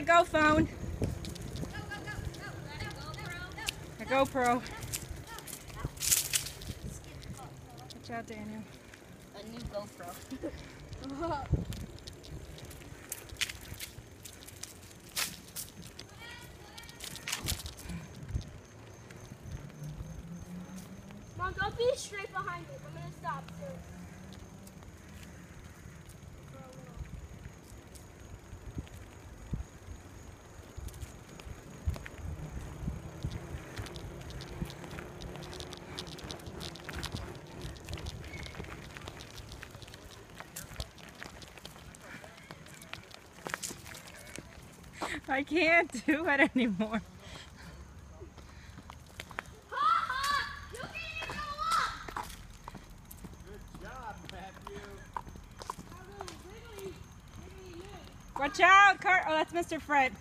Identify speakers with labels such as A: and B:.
A: that go phone. A GoPro. Watch out, Daniel.
B: A new GoPro. Mom, don't be straight behind it. I'm gonna stop soon.
A: I can't do it anymore.
B: You can't even go up!
C: Good job, Matthew.
A: Watch out, Cart. Oh, that's Mr. Fred.